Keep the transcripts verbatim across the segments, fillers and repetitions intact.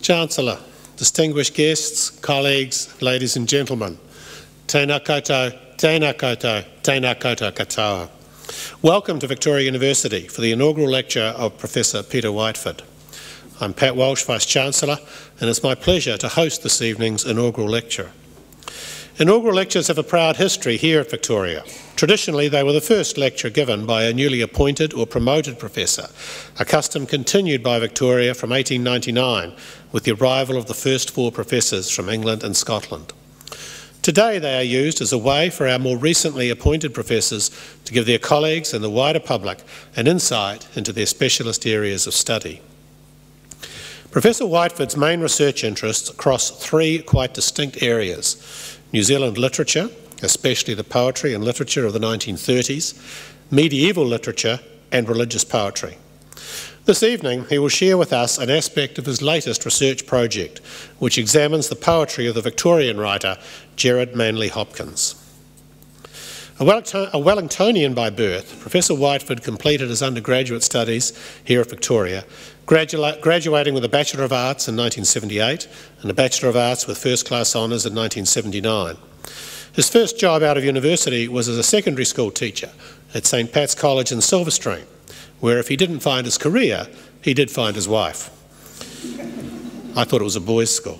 Chancellor, distinguished guests, colleagues, ladies and gentlemen, tēnā koutou, tēnā koutou, tēnā koutou katoa. Welcome to Victoria University for the inaugural lecture of Professor Peter Whiteford. I'm Pat Walsh, Vice-Chancellor, and it's my pleasure to host this evening's inaugural lecture. Inaugural lectures have a proud history here at Victoria. Traditionally, they were the first lecture given by a newly appointed or promoted professor, a custom continued by Victoria from eighteen ninety-nine with the arrival of the first four professors from England and Scotland. Today they are used as a way for our more recently appointed professors to give their colleagues and the wider public an insight into their specialist areas of study. Professor Whiteford's main research interests cross three quite distinct areas: New Zealand literature, especially the poetry and literature of the nineteen thirties, medieval literature and religious poetry. This evening he will share with us an aspect of his latest research project, which examines the poetry of the Victorian writer Gerard Manley Hopkins. A Wellingtonian by birth, Professor Whiteford completed his undergraduate studies here at Victoria, gradua graduating with a Bachelor of Arts in nineteen seventy-eight and a Bachelor of Arts with First Class Honours in nineteen seventy-nine. His first job out of university was as a secondary school teacher at St Pat's College in Silverstream, where if he didn't find his career, he did find his wife. I thought it was a boys' school.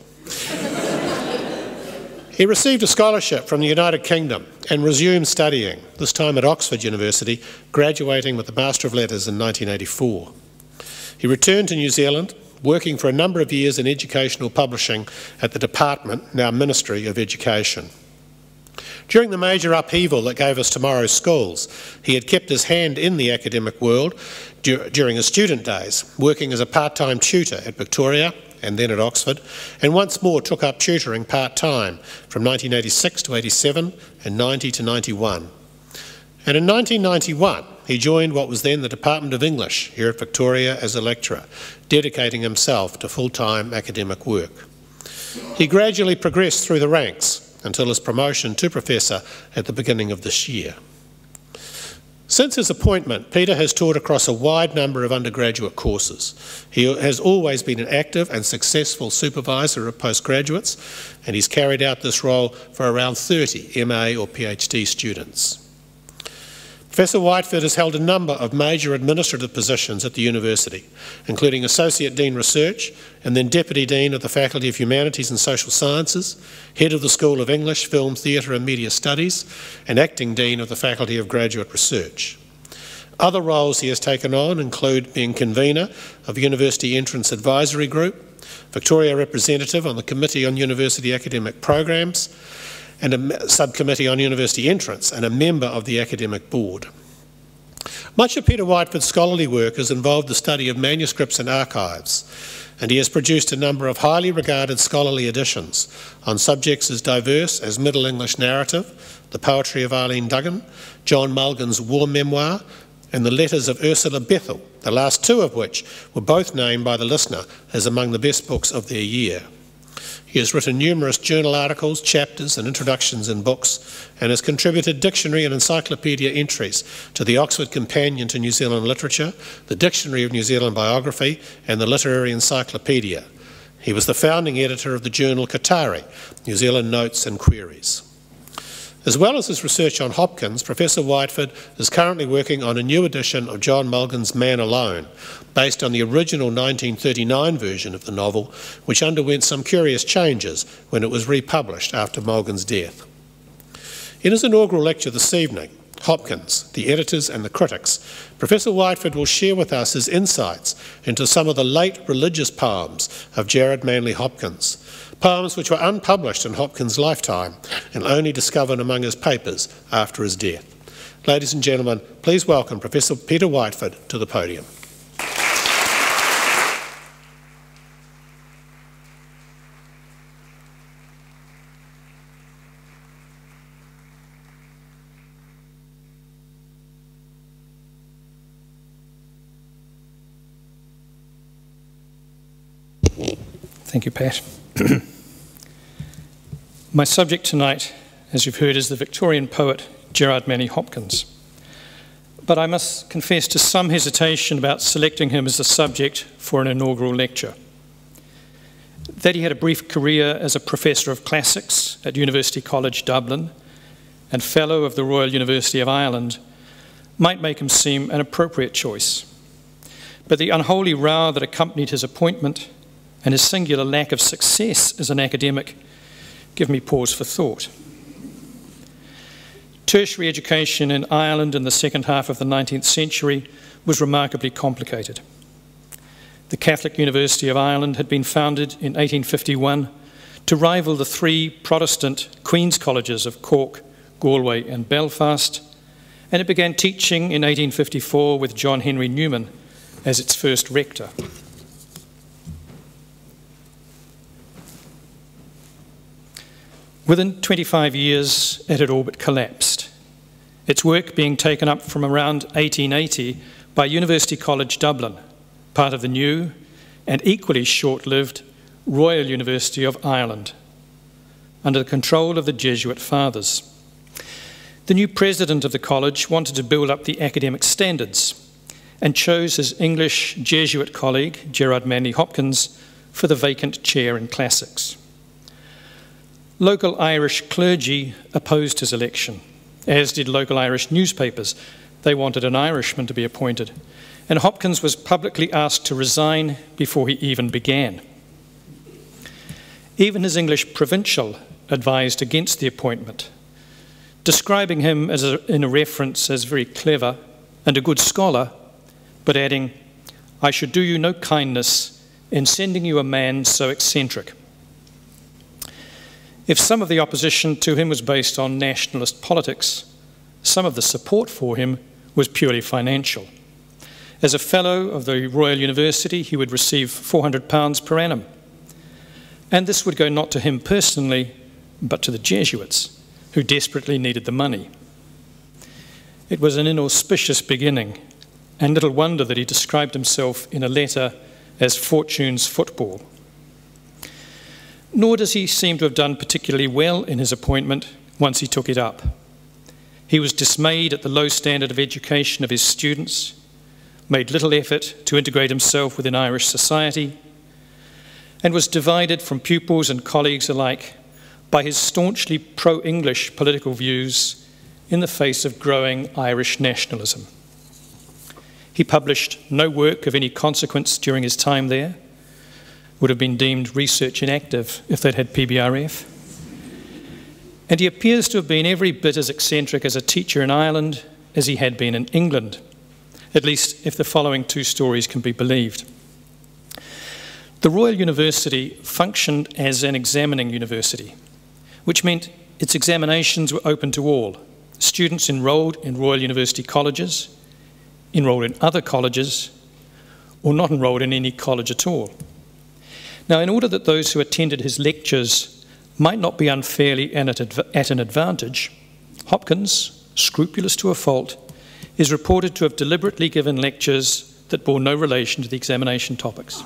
He received a scholarship from the United Kingdom and resumed studying, this time at Oxford University, graduating with a Master of Letters in nineteen eighty-four. He returned to New Zealand, working for a number of years in educational publishing at the Department, now Ministry of Education. During the major upheaval that gave us tomorrow's schools, he had kept his hand in the academic world dur during his student days, working as a part-time tutor at Victoria and then at Oxford, and once more took up tutoring part-time from nineteen eighty-six to eighty-seven and ninety to ninety-one. And in nineteen ninety-one, he joined what was then the Department of English here at Victoria as a lecturer, dedicating himself to full-time academic work. He gradually progressed through the ranks until his promotion to professor at the beginning of this year. Since his appointment, Peter has taught across a wide number of undergraduate courses. He has always been an active and successful supervisor of postgraduates, and he's carried out this role for around thirty M A or PhD students. Professor Whiteford has held a number of major administrative positions at the university, including Associate Dean Research and then Deputy Dean of the Faculty of Humanities and Social Sciences, Head of the School of English, Film, Theatre and Media Studies, and Acting Dean of the Faculty of Graduate Research. Other roles he has taken on include being Convener of University Entrance Advisory Group, Victoria Representative on the Committee on University Academic Programs, and a subcommittee on university entrance, and a member of the academic board. Much of Peter Whiteford's scholarly work has involved the study of manuscripts and archives, and he has produced a number of highly regarded scholarly editions on subjects as diverse as Middle English narrative, the poetry of Arlene Duggan, John Mulgan's war memoir, and the letters of Ursula Bethel, the last two of which were both named by the listener as among the best books of their year. He has written numerous journal articles, chapters and introductions in books, and has contributed dictionary and encyclopedia entries to the Oxford Companion to New Zealand Literature, the Dictionary of New Zealand Biography and the Literary Encyclopedia. He was the founding editor of the journal Katari, New Zealand Notes and Queries. As well as his research on Hopkins, Professor Whiteford is currently working on a new edition of John Mulgan's Man Alone, based on the original nineteen thirty-nine version of the novel, which underwent some curious changes when it was republished after Mulgan's death. In his inaugural lecture this evening, Hopkins, the editors and the critics, Professor Whiteford will share with us his insights into some of the late religious poems of Gerard Manley Hopkins, poems which were unpublished in Hopkins' lifetime and only discovered among his papers after his death. Ladies and gentlemen, please welcome Professor Peter Whiteford to the podium. Thank you, Pat. My subject tonight, as you've heard, is the Victorian poet Gerard Manley Hopkins. But I must confess to some hesitation about selecting him as the subject for an inaugural lecture. That he had a brief career as a Professor of Classics at University College Dublin and Fellow of the Royal University of Ireland might make him seem an appropriate choice. But the unholy row that accompanied his appointment and his singular lack of success as an academic give me pause for thought. Tertiary education in Ireland in the second half of the nineteenth century was remarkably complicated. The Catholic University of Ireland had been founded in eighteen fifty-one to rival the three Protestant Queen's Colleges of Cork, Galway and Belfast, and it began teaching in eighteen fifty-four with John Henry Newman as its first rector. Within twenty-five years, it had all but collapsed, its work being taken up from around eighteen eighty by University College Dublin, part of the new and equally short-lived Royal University of Ireland, under the control of the Jesuit fathers. The new president of the college wanted to build up the academic standards and chose his English Jesuit colleague, Gerard Manley Hopkins, for the vacant chair in classics. Local Irish clergy opposed his election, as did local Irish newspapers. They wanted an Irishman to be appointed, and Hopkins was publicly asked to resign before he even began. Even his English provincial advised against the appointment, describing him as a, in a reference as very clever and a good scholar, but adding, "I should do you no kindness in sending you a man so eccentric." If some of the opposition to him was based on nationalist politics, some of the support for him was purely financial. As a fellow of the Royal University, he would receive four hundred pounds per annum. And this would go not to him personally, but to the Jesuits, who desperately needed the money. It was an inauspicious beginning, and little wonder that he described himself in a letter as fortune's football. Nor does he seem to have done particularly well in his appointment once he took it up. He was dismayed at the low standard of education of his students, made little effort to integrate himself within Irish society, and was divided from pupils and colleagues alike by his staunchly pro-English political views in the face of growing Irish nationalism. He published no work of any consequence during his time there, would have been deemed research inactive if they'd had P B R F. And he appears to have been every bit as eccentric as a teacher in Ireland as he had been in England, at least if the following two stories can be believed. The Royal University functioned as an examining university, which meant its examinations were open to all, students enrolled in Royal University colleges, enrolled in other colleges, or not enrolled in any college at all. Now, in order that those who attended his lectures might not be unfairly and at an advantage, Hopkins, scrupulous to a fault, is reported to have deliberately given lectures that bore no relation to the examination topics.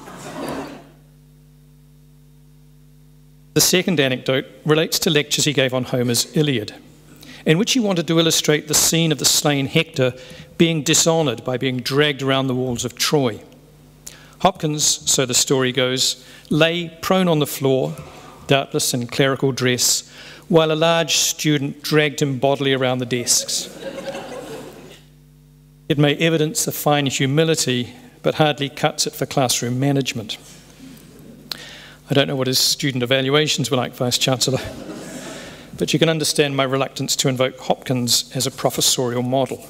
The second anecdote relates to lectures he gave on Homer's Iliad, in which he wanted to illustrate the scene of the slain Hector being dishonoured by being dragged around the walls of Troy. Hopkins, so the story goes, lay prone on the floor, doubtless in clerical dress, while a large student dragged him bodily around the desks. It may evidence a fine humility, but hardly cuts it for classroom management. I don't know what his student evaluations were like, Vice-Chancellor, but you can understand my reluctance to invoke Hopkins as a professorial model.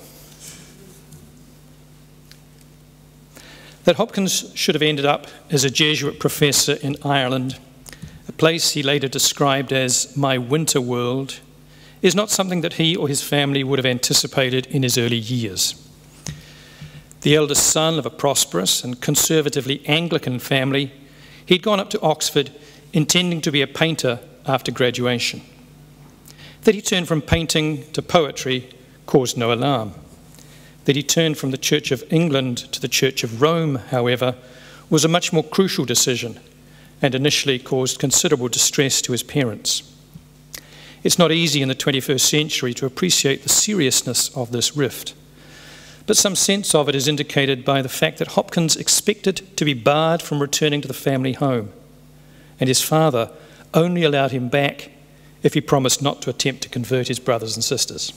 That Hopkins should have ended up as a Jesuit professor in Ireland, a place he later described as my winter world, is not something that he or his family would have anticipated in his early years. The eldest son of a prosperous and conservatively Anglican family, he'd gone up to Oxford intending to be a painter after graduation. That he turned from painting to poetry caused no alarm. That he turned from the Church of England to the Church of Rome, however, was a much more crucial decision and initially caused considerable distress to his parents. It's not easy in the twenty-first century to appreciate the seriousness of this rift, but some sense of it is indicated by the fact that Hopkins expected to be barred from returning to the family home and his father only allowed him back if he promised not to attempt to convert his brothers and sisters.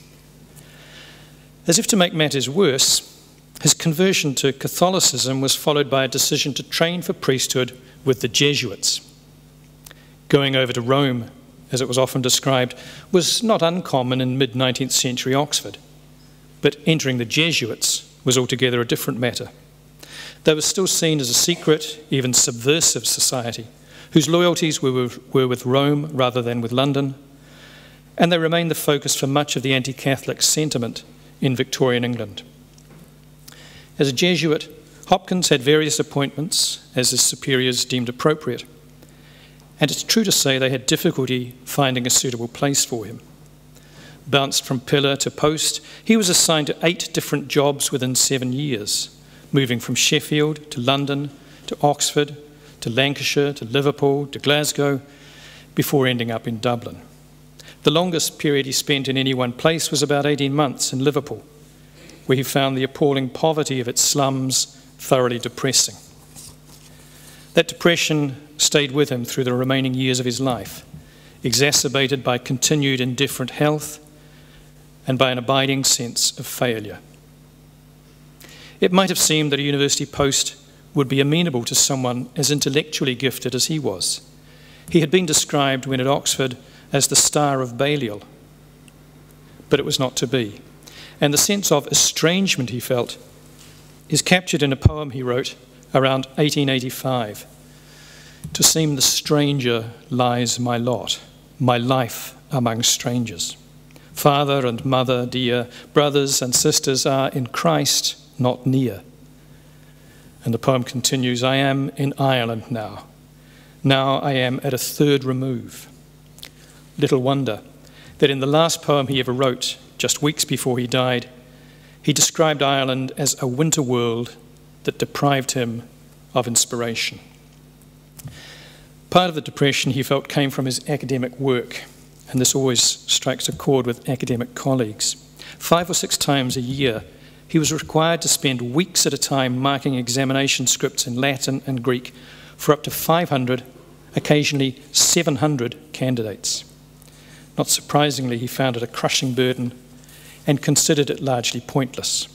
As if to make matters worse, his conversion to Catholicism was followed by a decision to train for priesthood with the Jesuits. Going over to Rome, as it was often described, was not uncommon in mid-nineteenth century Oxford, but entering the Jesuits was altogether a different matter. They were still seen as a secret, even subversive society, whose loyalties were with, were with Rome rather than with London, and they remained the focus for much of the anti-Catholic sentiment in Victorian England. As a Jesuit, Hopkins had various appointments as his superiors deemed appropriate, and it's true to say they had difficulty finding a suitable place for him. Bounced from pillar to post, he was assigned to eight different jobs within seven years, moving from Sheffield to London to Oxford to Lancashire to Liverpool to Glasgow, before ending up in Dublin. The longest period he spent in any one place was about eighteen months in Liverpool, where he found the appalling poverty of its slums thoroughly depressing. That depression stayed with him through the remaining years of his life, exacerbated by continued indifferent health and by an abiding sense of failure. It might have seemed that a university post would be amenable to someone as intellectually gifted as he was. He had been described when at Oxford as the star of Balliol, but it was not to be. And the sense of estrangement he felt is captured in a poem he wrote around eighteen eighty-five. To seem the stranger lies my lot, my life among strangers. Father and mother dear, brothers and sisters are in Christ not near. And the poem continues, I am in Ireland now. Now I am at a third remove. Little wonder that in the last poem he ever wrote, just weeks before he died, he described Ireland as a winter world that deprived him of inspiration. Part of the depression he felt came from his academic work, and this always strikes a chord with academic colleagues. Five or six times a year, he was required to spend weeks at a time marking examination scripts in Latin and Greek for up to five hundred, occasionally seven hundred candidates. Not surprisingly, he found it a crushing burden and considered it largely pointless.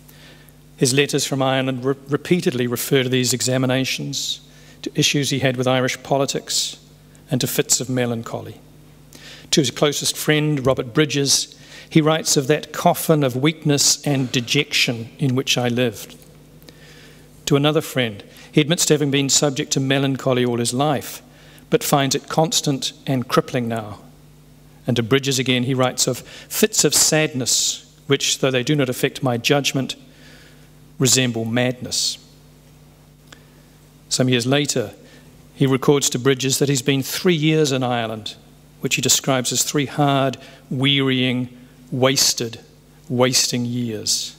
His letters from Ireland re- repeatedly refer to these examinations, to issues he had with Irish politics, and to fits of melancholy. To his closest friend, Robert Bridges, he writes of that coffin of weakness and dejection in which I lived. To another friend, he admits to having been subject to melancholy all his life, but finds it constant and crippling now. And to Bridges again, he writes of fits of sadness, which, though they do not affect my judgment, resemble madness. Some years later, he records to Bridges that he's been three years in Ireland, which he describes as three hard, wearying, wasted, wasting years.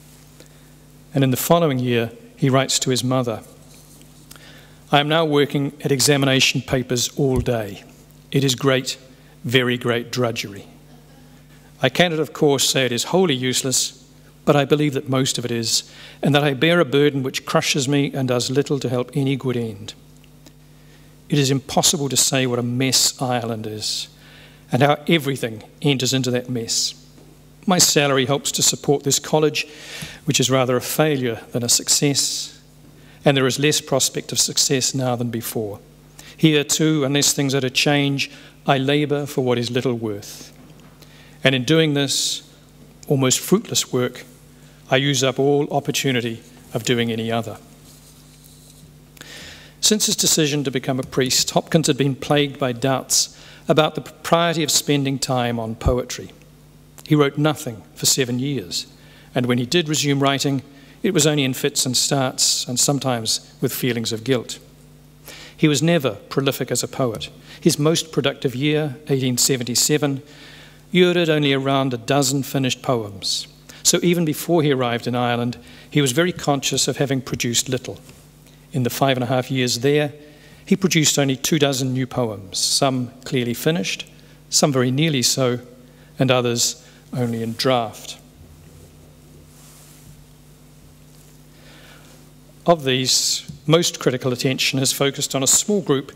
And in the following year, he writes to his mother, I am now working at examination papers all day. It is great, very great drudgery. I cannot, of course, say it is wholly useless, but I believe that most of it is, and that I bear a burden which crushes me and does little to help any good end. It is impossible to say what a mess Ireland is, and how everything enters into that mess. My salary helps to support this college, which is rather a failure than a success, and there is less prospect of success now than before. Here too, unless things are to change, I labour for what is little worth. And in doing this almost fruitless work, I use up all opportunity of doing any other. Since his decision to become a priest, Hopkins had been plagued by doubts about the propriety of spending time on poetry. He wrote nothing for seven years, and when he did resume writing, it was only in fits and starts, and sometimes with feelings of guilt. He was never prolific as a poet. His most productive year, eighteen seventy-seven, yielded only around a dozen finished poems. So even before he arrived in Ireland, he was very conscious of having produced little. In the five and a half years there, he produced only two dozen new poems, some clearly finished, some very nearly so, and others only in draft. Of these, most critical attention has focused on a small group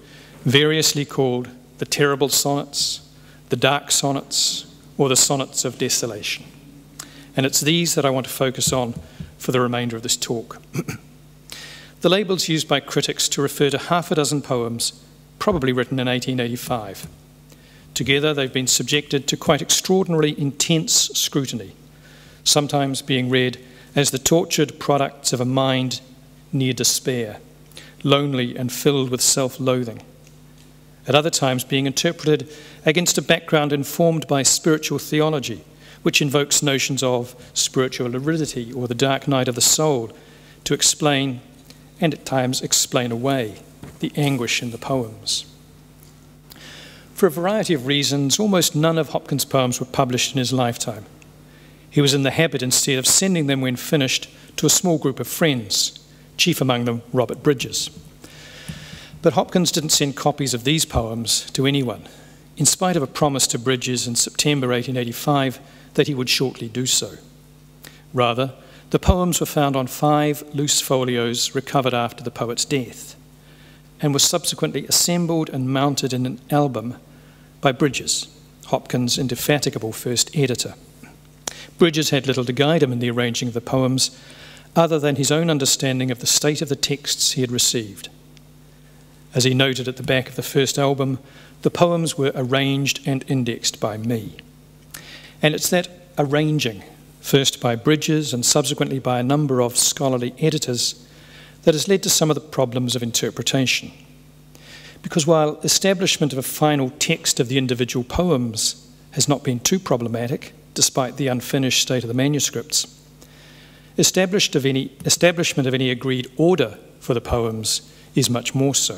variously called the Terrible Sonnets, the Dark Sonnets, or the Sonnets of Desolation. And it's these that I want to focus on for the remainder of this talk. The labels used by critics to refer to half a dozen poems, probably written in eighteen eighty-five. Together, they've been subjected to quite extraordinarily intense scrutiny, sometimes being read as the tortured products of a mind near despair, lonely and filled with self-loathing. At other times, being interpreted against a background informed by spiritual theology, which invokes notions of spiritual aridity or the dark night of the soul to explain, and at times explain away, the anguish in the poems. For a variety of reasons, almost none of Hopkins' poems were published in his lifetime. He was in the habit instead of sending them when finished to a small group of friends, chief among them Robert Bridges. But Hopkins didn't send copies of these poems to anyone, in spite of a promise to Bridges in September eighteen eighty-five that he would shortly do so. Rather, the poems were found on five loose folios recovered after the poet's death, and were subsequently assembled and mounted in an album by Bridges, Hopkins' indefatigable first editor. Bridges had little to guide him in the arranging of the poems, other than his own understanding of the state of the texts he had received. As he noted at the back of the first album, the poems were arranged and indexed by me. And it's that arranging, first by Bridges and subsequently by a number of scholarly editors, that has led to some of the problems of interpretation. Because while establishment of a final text of the individual poems has not been too problematic, despite the unfinished state of the manuscripts, established of any, establishment of any agreed order for the poems is much more so.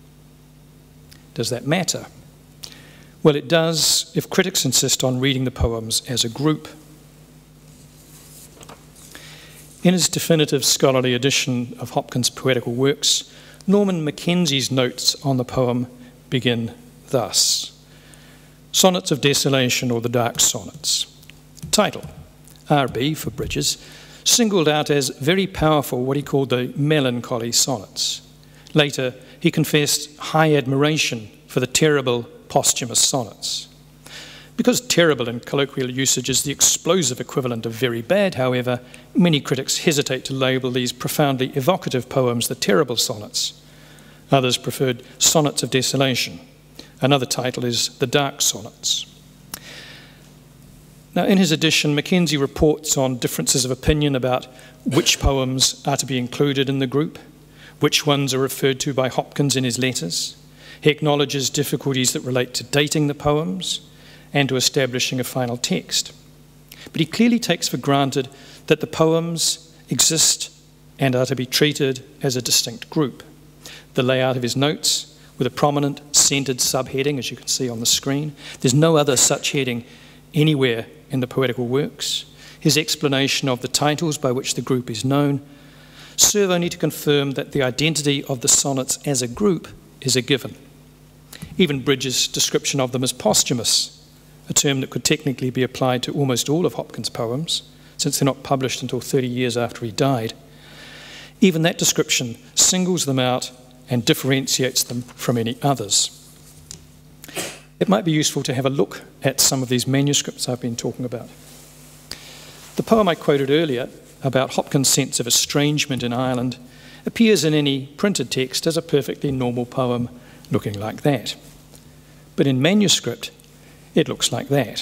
Does that matter? Well, it does if critics insist on reading the poems as a group. In his definitive scholarly edition of Hopkins' poetical works, Norman Mackenzie's notes on the poem begin thus. Sonnets of Desolation, or the Dark Sonnets. Title, R B for Bridges, singled out as very powerful what he called the melancholy sonnets. Later, he confessed high admiration for the terrible posthumous sonnets. Because terrible in colloquial usage is the explosive equivalent of very bad, however, many critics hesitate to label these profoundly evocative poems the terrible sonnets. Others preferred Sonnets of Desolation. Another title is The Dark Sonnets. Now, in his edition, Mackenzie reports on differences of opinion about which poems are to be included in the group, which ones are referred to by Hopkins in his letters. He acknowledges difficulties that relate to dating the poems and to establishing a final text. But he clearly takes for granted that the poems exist and are to be treated as a distinct group. The layout of his notes, with a prominent centred subheading, as you can see on the screen. There's no other such heading anywhere in the poetical works. His explanation of the titles by which the group is known serve only to confirm that the identity of the sonnets as a group is a given. Even Bridges' description of them as posthumous, a term that could technically be applied to almost all of Hopkins' poems, since they're not published until thirty years after he died. Even that description singles them out and differentiates them from any others. It might be useful to have a look at some of these manuscripts I've been talking about. The poem I quoted earlier about Hopkins' sense of estrangement in Ireland appears in any printed text as a perfectly normal poem looking like that. But in manuscript, it looks like that.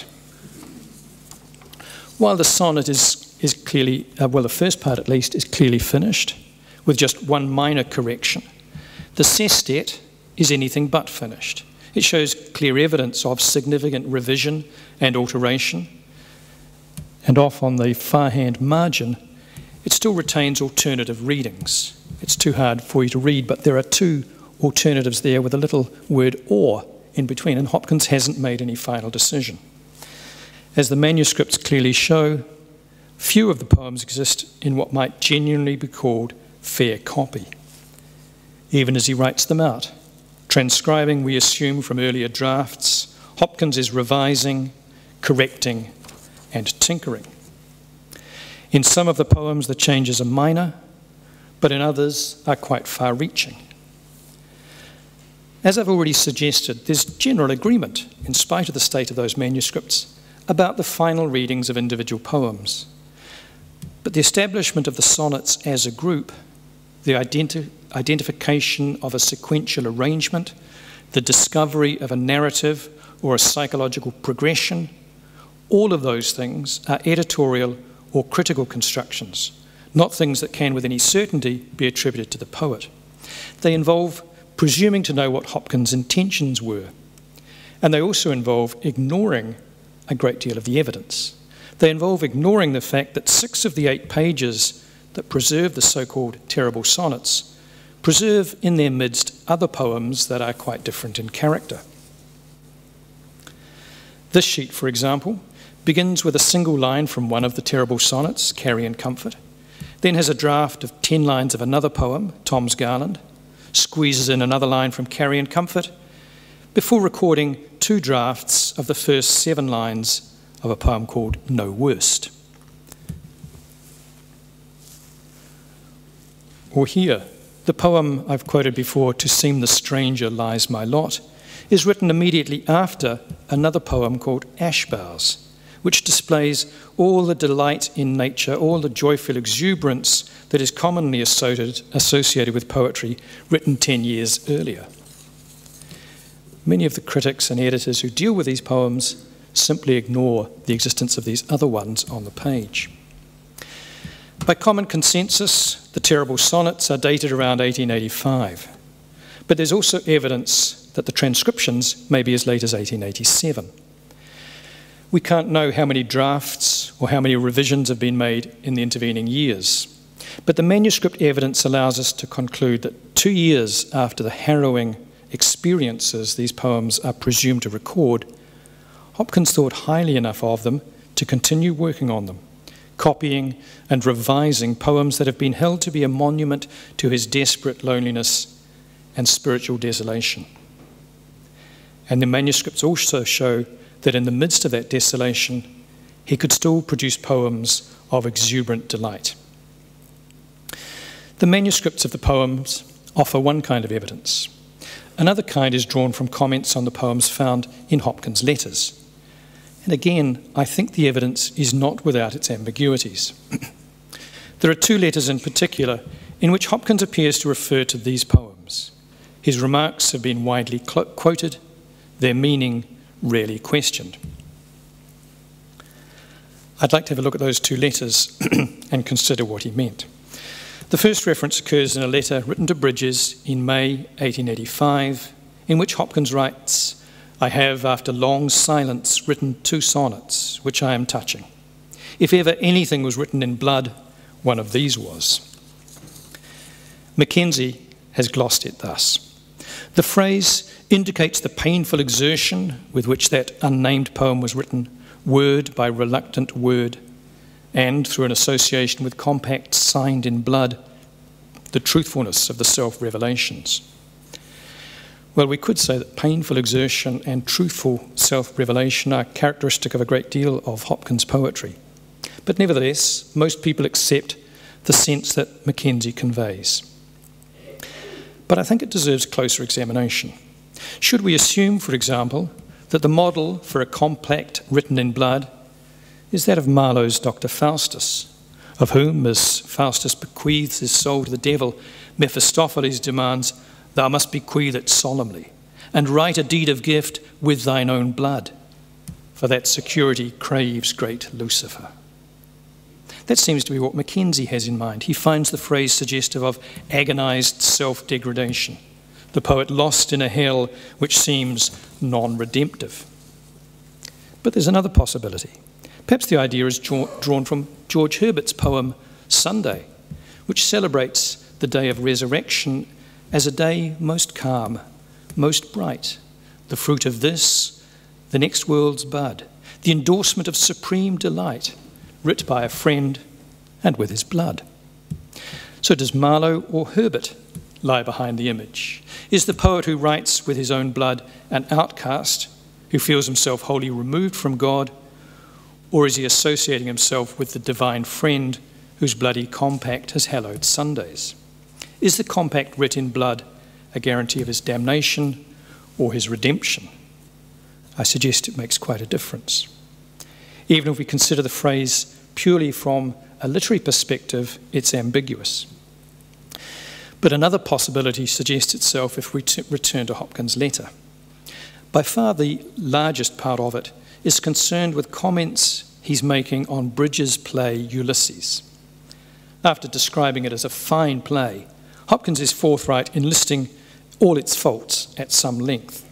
While the sonnet is, is clearly, uh, well, the first part at least, is clearly finished, with just one minor correction, the sestet is anything but finished. It shows clear evidence of significant revision and alteration, and off on the far-hand margin, it still retains alternative readings. It's too hard for you to read, but there are two alternatives there with a little word or in between, and Hopkins hasn't made any final decision. As the manuscripts clearly show, few of the poems exist in what might genuinely be called fair copy, even as he writes them out. Transcribing, we assume, from earlier drafts, Hopkins is revising, correcting, and tinkering. In some of the poems, the changes are minor, but in others are quite far-reaching. As I've already suggested, there's general agreement, in spite of the state of those manuscripts, about the final readings of individual poems. But the establishment of the sonnets as a group, the identi- identification of a sequential arrangement, the discovery of a narrative or a psychological progression, all of those things are editorial or critical constructions, not things that can with any certainty be attributed to the poet. They involve presuming to know what Hopkins' intentions were, and they also involve ignoring a great deal of the evidence. They involve ignoring the fact that six of the eight pages that preserve the so-called terrible sonnets preserve in their midst other poems that are quite different in character. This sheet, for example, begins with a single line from one of the terrible sonnets, Carrion Comfort, then has a draft of ten lines of another poem, Tom's Garland, squeezes in another line from Carrion Comfort, before recording two drafts of the first seven lines of a poem called No Worst. Or here, the poem I've quoted before, To Seem the Stranger Lies My Lot, is written immediately after another poem called Ash Boughs, which displays all the delight in nature, all the joyful exuberance that is commonly associated, associated with poetry written ten years earlier. Many of the critics and editors who deal with these poems simply ignore the existence of these other ones on the page. By common consensus, the terrible sonnets are dated around eighteen eighty-five, but there's also evidence that the transcriptions may be as late as eighteen eighty-seven. We can't know how many drafts or how many revisions have been made in the intervening years, but the manuscript evidence allows us to conclude that two years after the harrowing experiences these poems are presumed to record, Hopkins thought highly enough of them to continue working on them, copying and revising poems that have been held to be a monument to his desperate loneliness and spiritual desolation. And the manuscripts also show that in the midst of that desolation, he could still produce poems of exuberant delight. The manuscripts of the poems offer one kind of evidence. Another kind is drawn from comments on the poems found in Hopkins' letters. And again, I think the evidence is not without its ambiguities. There are two letters in particular in which Hopkins appears to refer to these poems. His remarks have been widely quoted, their meaning rarely questioned. I'd like to have a look at those two letters and consider what he meant. The first reference occurs in a letter written to Bridges in May eighteen eighty-five, in which Hopkins writes, "I have, after long silence, written two sonnets, which I am touching. If ever anything was written in blood, one of these was." Mackenzie has glossed it thus. The phrase indicates the painful exertion with which that unnamed poem was written, word by reluctant word, and through an association with compacts signed in blood, the truthfulness of the self-revelations. Well, we could say that painful exertion and truthful self-revelation are characteristic of a great deal of Hopkins' poetry. But nevertheless, most people accept the sense that Mackenzie conveys. But I think it deserves closer examination. Should we assume, for example, that the model for a compact written in blood is that of Marlowe's Doctor Faustus, of whom, as Faustus bequeaths his soul to the devil, Mephistopheles demands, "Thou must bequeath it solemnly, and write a deed of gift with thine own blood, for that security craves great Lucifer." That seems to be what Mackenzie has in mind. He finds the phrase suggestive of agonized self-degradation, the poet lost in a hell which seems non-redemptive. But there's another possibility. Perhaps the idea is drawn from George Herbert's poem Sunday, which celebrates the day of resurrection as a day most calm, most bright, the fruit of this, the next world's bud, the endorsement of supreme delight, writ by a friend and with his blood. So does Marlowe or Herbert lie behind the image? Is the poet who writes with his own blood an outcast who feels himself wholly removed from God, or is he associating himself with the divine friend whose bloody compact has hallowed Sundays? Is the compact writ in blood a guarantee of his damnation or his redemption, I suggest it makes quite a difference. Even if we consider the phrase purely from a literary perspective, it's ambiguous. But another possibility suggests itself if we t- return to Hopkins' letter. By far the largest part of it is concerned with comments he's making on Bridges' play Ulysses. After describing it as a fine play, Hopkins is forthright in listing all its faults at some length.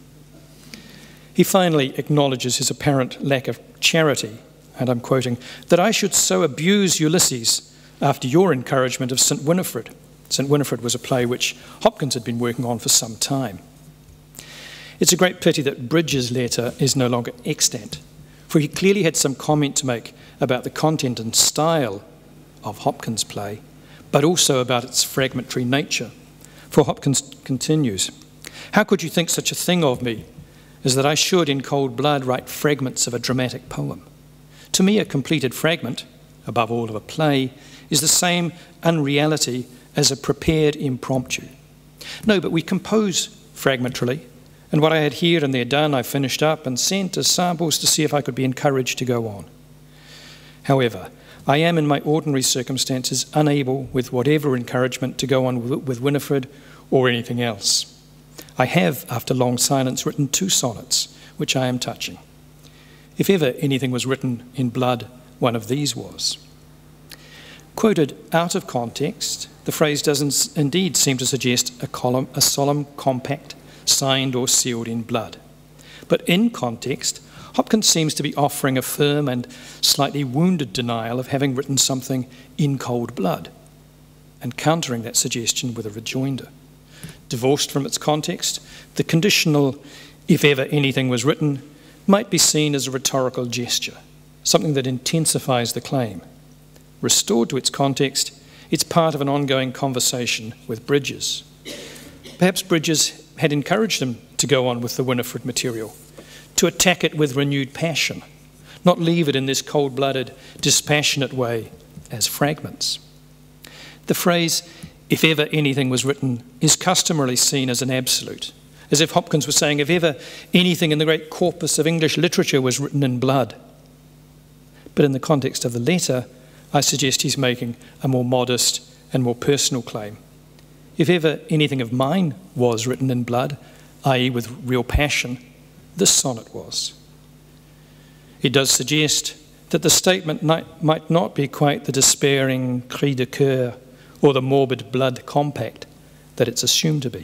He finally acknowledges his apparent lack of charity, and I'm quoting, that I should so abuse Ulysses after your encouragement of Saint Winifred. Saint Winifred was a play which Hopkins had been working on for some time. It's a great pity that Bridges' letter is no longer extant, for he clearly had some comment to make about the content and style of Hopkins' play, but also about its fragmentary nature. For Hopkins continues, how could you think such a thing of me as that I should in cold blood write fragments of a dramatic poem? To me, a completed fragment, above all of a play, is the same unreality as a prepared impromptu. No, but we compose fragmentarily, and what I had here and there done I finished up and sent as samples to see if I could be encouraged to go on. However, I am in my ordinary circumstances unable, with whatever encouragement, to go on with Winifred or anything else. I have, after long silence, written two sonnets, which I am touching. If ever anything was written in blood, one of these was. Quoted out of context, the phrase doesn't indeed seem to suggest a, column, a solemn compact signed or sealed in blood. But in context, Hopkins seems to be offering a firm and slightly wounded denial of having written something in cold blood, and countering that suggestion with a rejoinder. Divorced from its context, the conditional, if ever anything was written, might be seen as a rhetorical gesture, something that intensifies the claim. Restored to its context, it's part of an ongoing conversation with Bridges. Perhaps Bridges had encouraged him to go on with the Winifred material, to attack it with renewed passion, not leave it in this cold-blooded, dispassionate way as fragments. The phrase, if ever anything was written, is customarily seen as an absolute, as if Hopkins was saying if ever anything in the great corpus of English literature was written in blood. But in the context of the letter, I suggest he's making a more modest and more personal claim. If ever anything of mine was written in blood, that is with real passion, this sonnet was. It does suggest that the statement might not be quite the despairing cri de coeur or the morbid blood compact that it's assumed to be.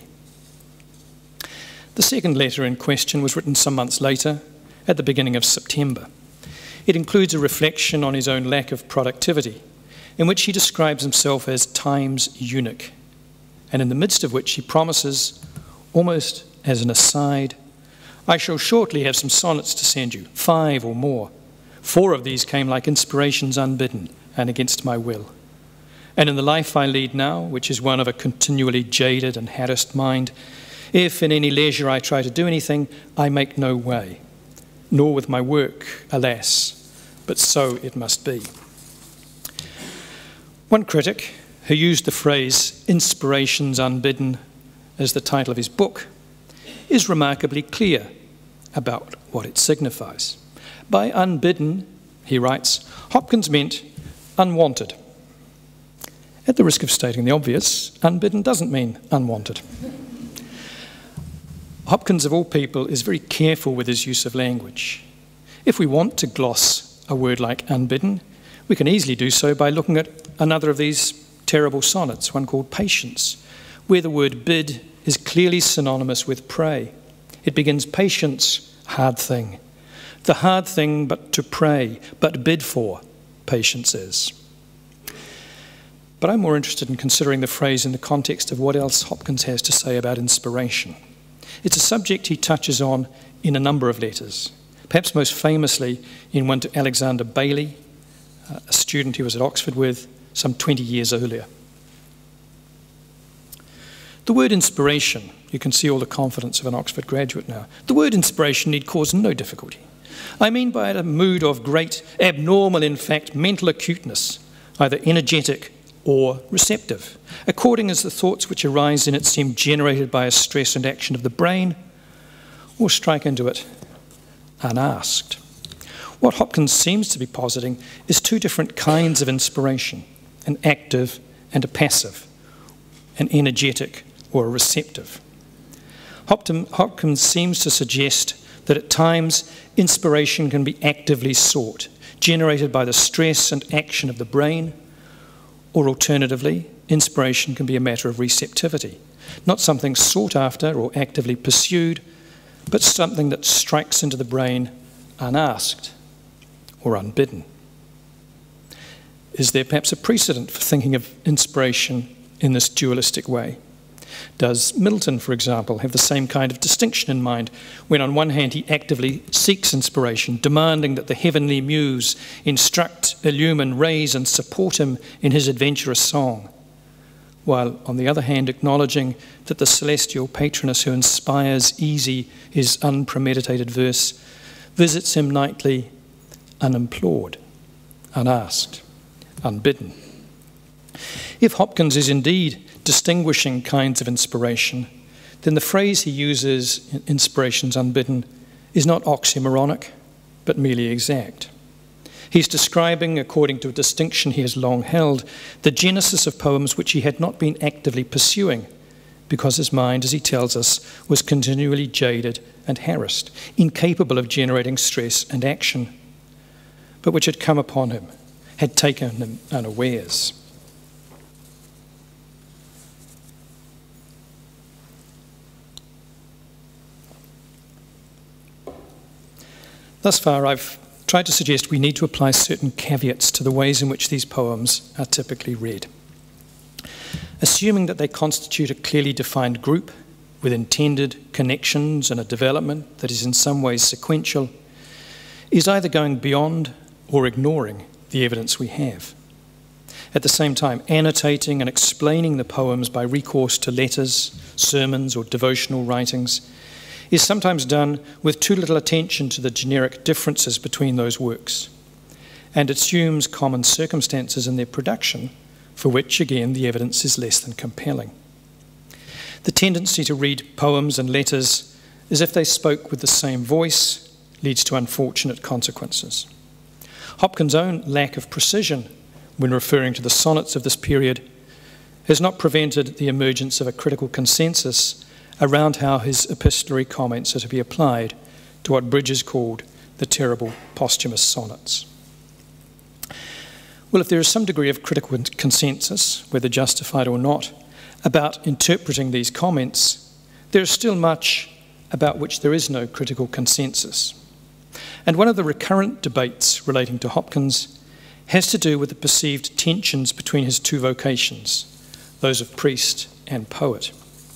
The second letter in question was written some months later, at the beginning of September. It includes a reflection on his own lack of productivity, in which he describes himself as time's eunuch, and in the midst of which he promises, almost as an aside, I shall shortly have some sonnets to send you, five or more. Four of these came like inspirations unbidden and against my will. And in the life I lead now, which is one of a continually jaded and harassed mind, if in any leisure I try to do anything, I make no way, nor with my work, alas, but so it must be. One critic, who used the phrase inspirations unbidden as the title of his book, is remarkably clear about what it signifies. By unbidden, he writes, Hopkins meant unwanted. At the risk of stating the obvious, unbidden doesn't mean unwanted. Hopkins, of all people, is very careful with his use of language. If we want to gloss a word like unbidden, we can easily do so by looking at another of these terrible sonnets, one called Patience, where the word bid is clearly synonymous with pray. It begins, patience, hard thing. The hard thing but to pray, but bid for, patience is. But I'm more interested in considering the phrase in the context of what else Hopkins has to say about inspiration. It's a subject he touches on in a number of letters, perhaps most famously in one to Alexander Bailey, a student he was at Oxford with some twenty years earlier. The word inspiration, you can see all the confidence of an Oxford graduate now. The word inspiration need cause no difficulty. I mean by it a mood of great, abnormal, in fact, mental acuteness, either energetic or receptive, according as the thoughts which arise in it seem generated by a stress and action of the brain, or strike into it unasked. What Hopkins seems to be positing is two different kinds of inspiration, an active and a passive, an energetic or a receptive. Hopkins seems to suggest that at times inspiration can be actively sought, generated by the stress and action of the brain, or alternatively, inspiration can be a matter of receptivity, not something sought after or actively pursued, but something that strikes into the brain unasked or unbidden. Is there perhaps a precedent for thinking of inspiration in this dualistic way? Does Milton, for example, have the same kind of distinction in mind when on one hand he actively seeks inspiration, demanding that the heavenly muse instruct, illumine, raise and support him in his adventurous song, while on the other hand acknowledging that the celestial patroness who inspires easy his unpremeditated verse visits him nightly unimplored, unasked, unbidden? If Hopkins is indeed distinguishing kinds of inspiration, then the phrase he uses, inspirations unbidden, is not oxymoronic, but merely exact. He's describing, according to a distinction he has long held, the genesis of poems which he had not been actively pursuing, because his mind, as he tells us, was continually jaded and harassed, incapable of generating stress and action, but which had come upon him, had taken him unawares. Thus far, I've tried to suggest we need to apply certain caveats to the ways in which these poems are typically read. Assuming that they constitute a clearly defined group with intended connections and a development that is in some ways sequential, is either going beyond or ignoring the evidence we have. At the same time, annotating and explaining the poems by recourse to letters, sermons, or devotional writings is sometimes done with too little attention to the generic differences between those works, and assumes common circumstances in their production, for which, again, the evidence is less than compelling. The tendency to read poems and letters as if they spoke with the same voice leads to unfortunate consequences. Hopkins' own lack of precision when referring to the sonnets of this period has not prevented the emergence of a critical consensus around how his epistolary comments are to be applied to what Bridges called the terrible posthumous sonnets. Well, if there is some degree of critical consensus, whether justified or not, about interpreting these comments, there is still much about which there is no critical consensus. And one of the recurrent debates relating to Hopkins has to do with the perceived tensions between his two vocations, those of priest and poet.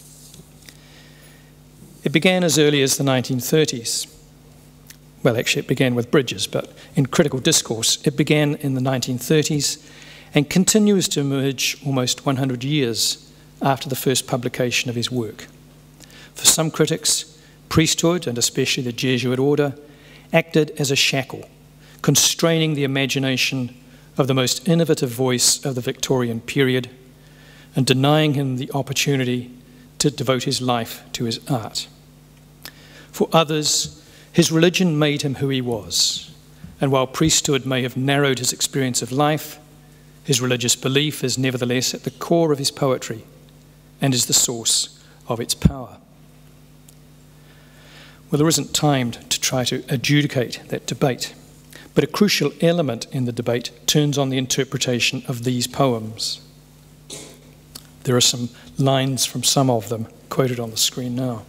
It began as early as the nineteen thirties. Well, actually, it began with Bridges, but in critical discourse, it began in the nineteen thirties and continues to emerge almost one hundred years after the first publication of his work. For some critics, priesthood, and especially the Jesuit order, acted as a shackle, constraining the imagination of the most innovative voice of the Victorian period and denying him the opportunity to devote his life to his art. For others, his religion made him who he was, and while priesthood may have narrowed his experience of life, his religious belief is nevertheless at the core of his poetry and is the source of its power. Well, there isn't time to try to adjudicate that debate, but a crucial element in the debate turns on the interpretation of these poems. There are some lines from some of them quoted on the screen now.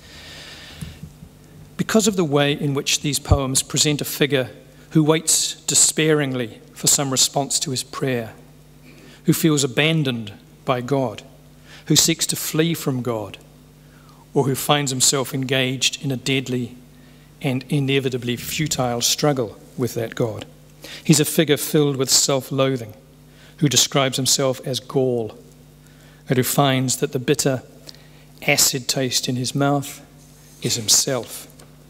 Because of the way in which these poems present a figure who waits despairingly for some response to his prayer, who feels abandoned by God, who seeks to flee from God, or who finds himself engaged in a deadly and inevitably futile struggle with that God. He's a figure filled with self-loathing, who describes himself as gall, and who finds that the bitter, acid taste in his mouth is himself.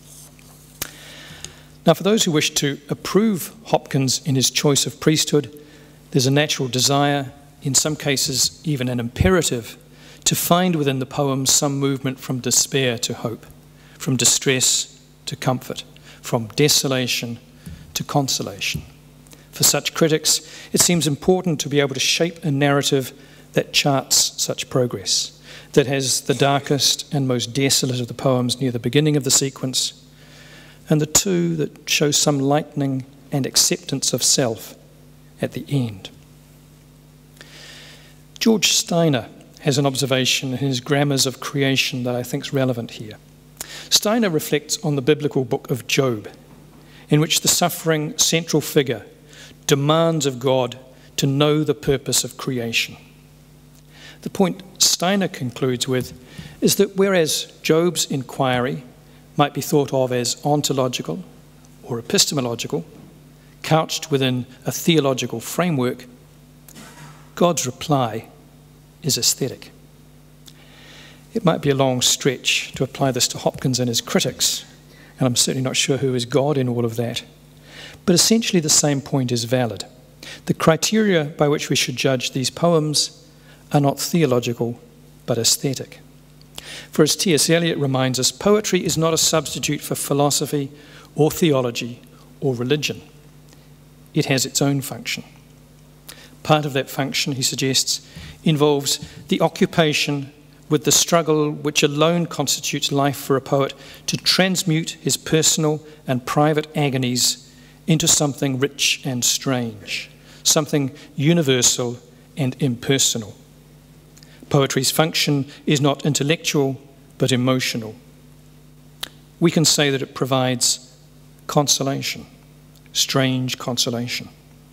Now, for those who wish to approve Hopkins in his choice of priesthood, there's a natural desire, in some cases even an imperative, to find within the poem some movement from despair to hope, from distress to comfort, from desolation to consolation. For such critics, it seems important to be able to shape a narrative that charts such progress, that has the darkest and most desolate of the poems near the beginning of the sequence, and the two that show some lightening and acceptance of self at the end. George Steiner has an observation in his Grammars of Creation that I think is relevant here. Steiner reflects on the biblical book of Job, in which the suffering central figure demands of God to know the purpose of creation. The point Steiner concludes with is that whereas Job's inquiry might be thought of as ontological or epistemological, couched within a theological framework, God's reply is aesthetic. It might be a long stretch to apply this to Hopkins and his critics, and I'm certainly not sure who is God in all of that. But essentially the same point is valid. The criteria by which we should judge these poems are not theological, but aesthetic. For as T S Eliot reminds us, poetry is not a substitute for philosophy or theology or religion. It has its own function. Part of that function, he suggests, involves the occupation with the struggle which alone constitutes life for a poet to transmute his personal and private agonies into something rich and strange, something universal and impersonal. Poetry's function is not intellectual, but emotional. We can say that it provides consolation, strange consolation.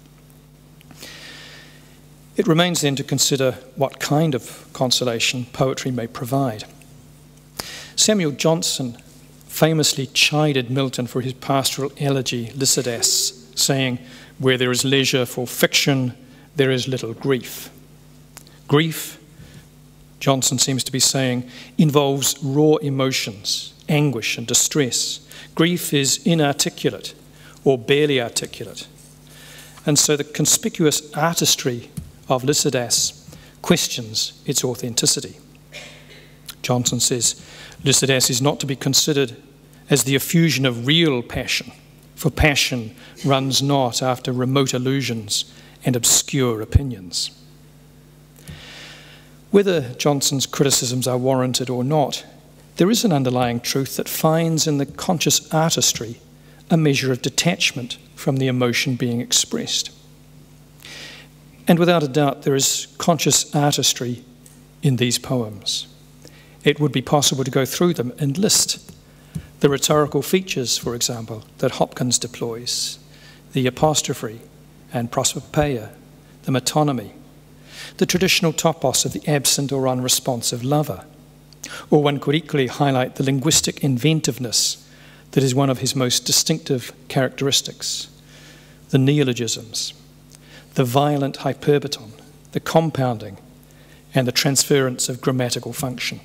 It remains then to consider what kind of consolation poetry may provide. Samuel Johnson famously chided Milton for his pastoral elegy, Lycidas, saying, "Where there is leisure for fiction, there is little grief." Grief, Johnson seems to be saying, involves raw emotions, anguish and distress. Grief is inarticulate or barely articulate. And so the conspicuous artistry of Lycidas questions its authenticity. Johnson says, Lycidas is not to be considered as the effusion of real passion, for passion runs not after remote illusions and obscure opinions. Whether Johnson's criticisms are warranted or not, there is an underlying truth that finds in the conscious artistry a measure of detachment from the emotion being expressed. And without a doubt, there is conscious artistry in these poems. It would be possible to go through them and list the rhetorical features, for example, that Hopkins deploys, the apostrophe and prosopopeia, the metonymy, the traditional topos of the absent or unresponsive lover. Or one could equally highlight the linguistic inventiveness that is one of his most distinctive characteristics, the neologisms, the violent hyperbaton, the compounding, and the transference of grammatical function.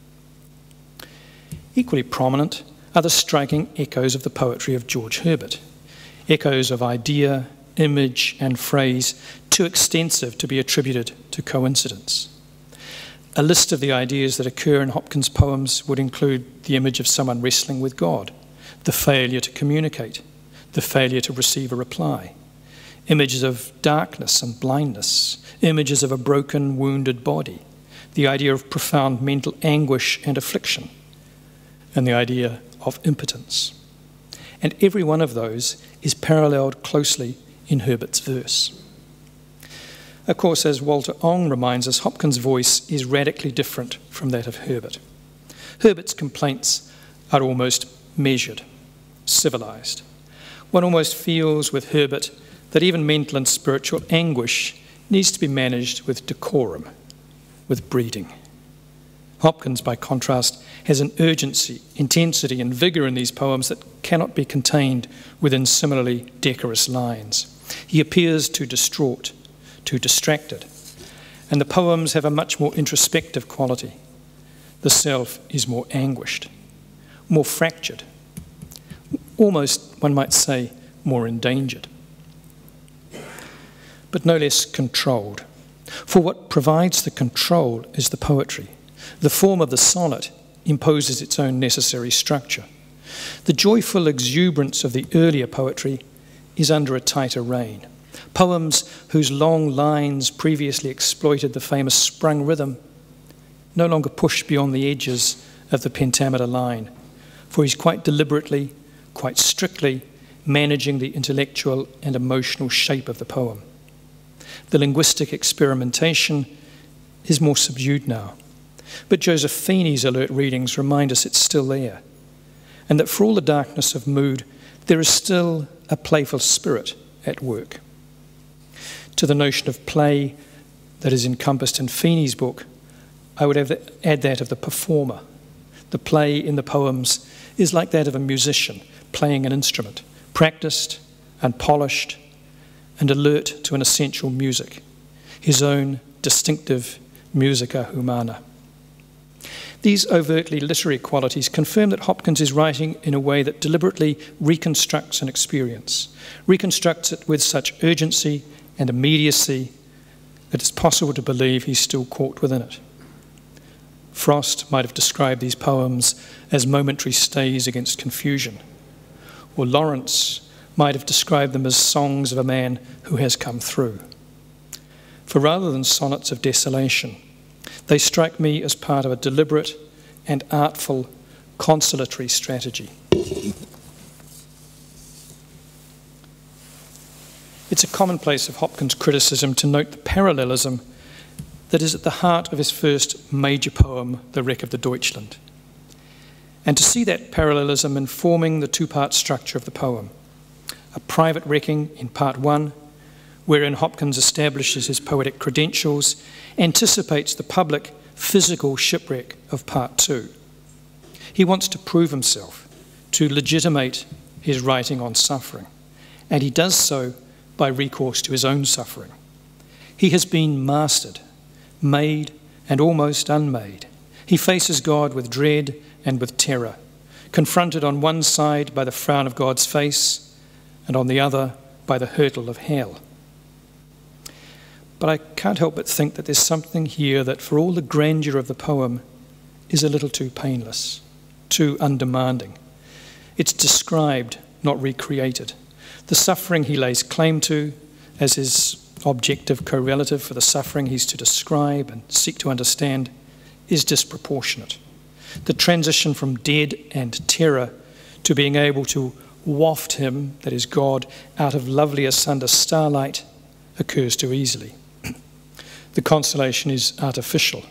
Equally prominent are the striking echoes of the poetry of George Herbert, echoes of idea, image, and phrase too extensive to be attributed to coincidence. A list of the ideas that occur in Hopkins' poems would include the image of someone wrestling with God, the failure to communicate, the failure to receive a reply, images of darkness and blindness, images of a broken, wounded body, the idea of profound mental anguish and affliction, and the idea of impotence. And every one of those is paralleled closely in Herbert's verse. Of course, as Walter Ong reminds us, Hopkins' voice is radically different from that of Herbert. Herbert's complaints are almost measured, civilized. One almost feels with Herbert that even mental and spiritual anguish needs to be managed with decorum, with breeding. Hopkins, by contrast, has an urgency, intensity, and vigour in these poems that cannot be contained within similarly decorous lines. He appears too distraught, too distracted, and the poems have a much more introspective quality. The self is more anguished, more fractured, almost, one might say, more endangered, but no less controlled. For what provides the control is the poetry. The form of the sonnet imposes its own necessary structure. The joyful exuberance of the earlier poetry is under a tighter rein. Poems whose long lines previously exploited the famous sprung rhythm no longer push beyond the edges of the pentameter line, for he's quite deliberately, quite strictly managing the intellectual and emotional shape of the poem. The linguistic experimentation is more subdued now, but Joseph Feeney's alert readings remind us it's still there, and that for all the darkness of mood, there is still a playful spirit at work. To the notion of play that is encompassed in Feeney's book, I would have add that of the performer. The play in the poems is like that of a musician playing an instrument, practiced and polished and alert to an essential music, his own distinctive musica humana. These overtly literary qualities confirm that Hopkins is writing in a way that deliberately reconstructs an experience, reconstructs it with such urgency and immediacy that it's possible to believe he's still caught within it. Frost might have described these poems as momentary stays against confusion, or Lawrence might have described them as songs of a man who has come through. For rather than sonnets of desolation, they strike me as part of a deliberate and artful consolatory strategy. It's a commonplace of Hopkins' criticism to note the parallelism that is at the heart of his first major poem, The Wreck of the Deutschland, and to see that parallelism informing the two-part structure of the poem. A private wrecking in part one, wherein Hopkins establishes his poetic credentials, anticipates the public physical shipwreck of part two. He wants to prove himself, to legitimate his writing on suffering, and he does so by recourse to his own suffering. He has been mastered, made and almost unmade. He faces God with dread and with terror, confronted on one side by the frown of God's face and on the other by the hurtle of hell. But I can't help but think that there's something here that, for all the grandeur of the poem, is a little too painless, too undemanding. It's described, not recreated. The suffering he lays claim to as his objective correlative for the suffering he's to describe and seek to understand is disproportionate. The transition from dead and terror to being able to waft him, that is God, out of lovely asunder starlight occurs too easily. The consolation is artificial,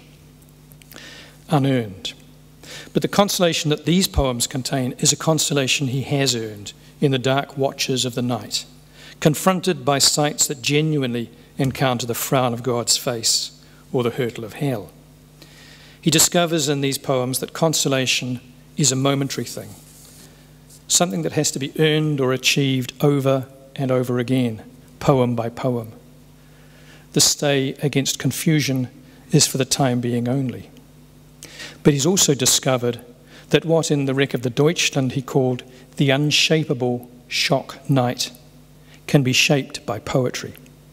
unearned. But the consolation that these poems contain is a consolation he has earned in the dark watches of the night, confronted by sights that genuinely encounter the frown of God's face or the hurtle of hell. He discovers in these poems that consolation is a momentary thing, something that has to be earned or achieved over and over again, poem by poem. The stay against confusion is for the time being only. But he's also discovered that what in The Wreck of the Deutschland he called the unshapable shock night can be shaped by poetry.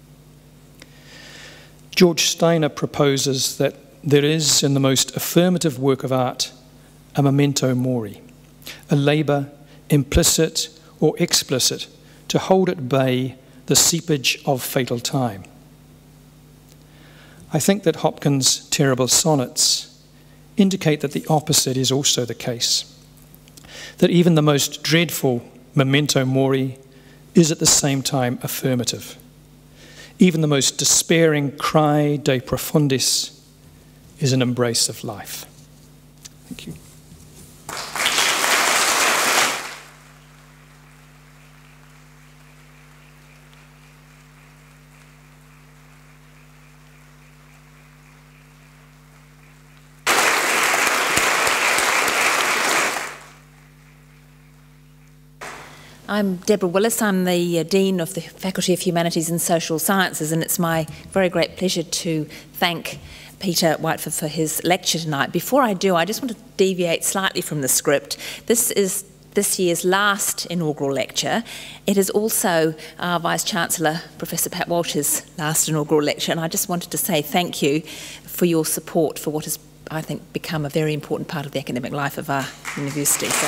George Steiner proposes that there is, in the most affirmative work of art, a memento mori, a labour, implicit or explicit, to hold at bay the seepage of fatal time. I think that Hopkins' terrible sonnets indicate that the opposite is also the case, that even the most dreadful memento mori is at the same time affirmative. Even the most despairing cry de profundis is an embrace of life. Thank you. I'm Deborah Willis. I'm the uh, Dean of the Faculty of Humanities and Social Sciences, and it's my very great pleasure to thank Peter Whiteford for his lecture tonight. Before I do, I just want to deviate slightly from the script. This is this year's last inaugural lecture. It is also our Vice-Chancellor, Professor Pat Walsh's last inaugural lecture, and I just wanted to say thank you for your support for what has I think, become a very important part of the academic life of our university. So.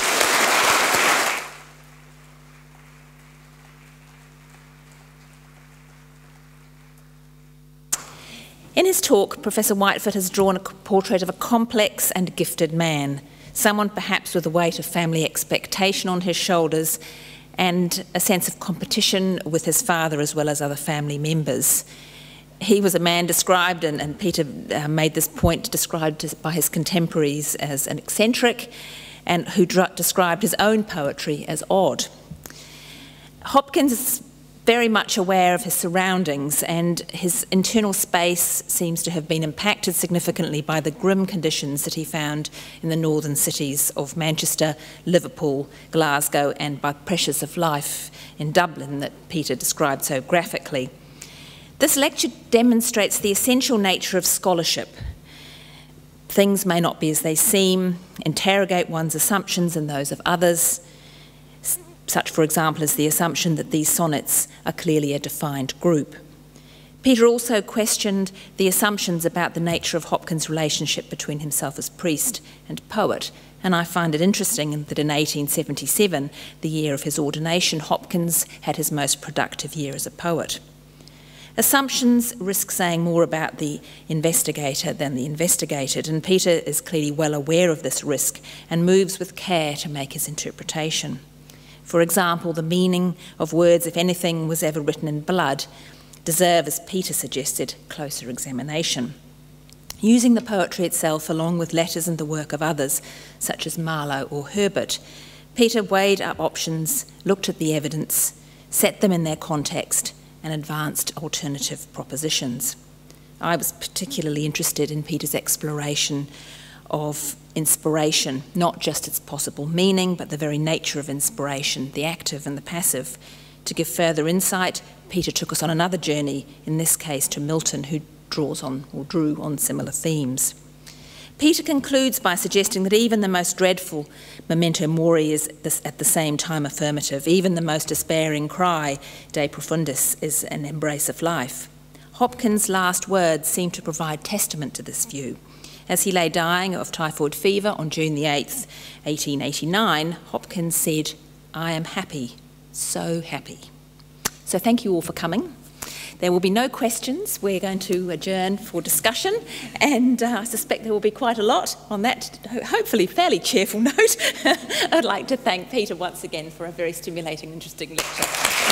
In his talk, Professor Whiteford has drawn a portrait of a complex and gifted man, someone perhaps with the weight of family expectation on his shoulders and a sense of competition with his father as well as other family members. He was a man described, and, and Peter uh, made this point, described by his contemporaries as an eccentric, and who described his own poetry as odd. Hopkins is very much aware of his surroundings, and his internal space seems to have been impacted significantly by the grim conditions that he found in the northern cities of Manchester, Liverpool, Glasgow, and by pressures of life in Dublin that Peter described so graphically. This lecture demonstrates the essential nature of scholarship. Things may not be as they seem, interrogate one's assumptions and those of others, such, for example, as the assumption that these sonnets are clearly a defined group. Peter also questioned the assumptions about the nature of Hopkins' relationship between himself as priest and poet, and I find it interesting that in eighteen seventy-seven, the year of his ordination, Hopkins had his most productive year as a poet. Assumptions risk saying more about the investigator than the investigated, and Peter is clearly well aware of this risk and moves with care to make his interpretation. For example, the meaning of words, if anything was ever written in blood, deserve, as Peter suggested, closer examination. Using the poetry itself along with letters and the work of others, such as Marlowe or Herbert, Peter weighed up options, looked at the evidence, set them in their context, and advanced alternative propositions. I was particularly interested in Peter's exploration of inspiration, not just its possible meaning, but the very nature of inspiration, the active and the passive. To give further insight, Peter took us on another journey, in this case to Milton, who draws on, or drew on similar themes. Peter concludes by suggesting that even the most dreadful memento mori is this, at the same time affirmative. Even the most despairing cry, de profundis, is an embrace of life. Hopkins' last words seem to provide testament to this view. As he lay dying of typhoid fever on June the eighth, eighteen eighty-nine, Hopkins said, "I am happy, so happy." So thank you all for coming. There will be no questions. We're going to adjourn for discussion, and uh, I suspect there will be quite a lot on that, hopefully fairly cheerful note. I'd like to thank Peter once again for a very stimulating, interesting lecture.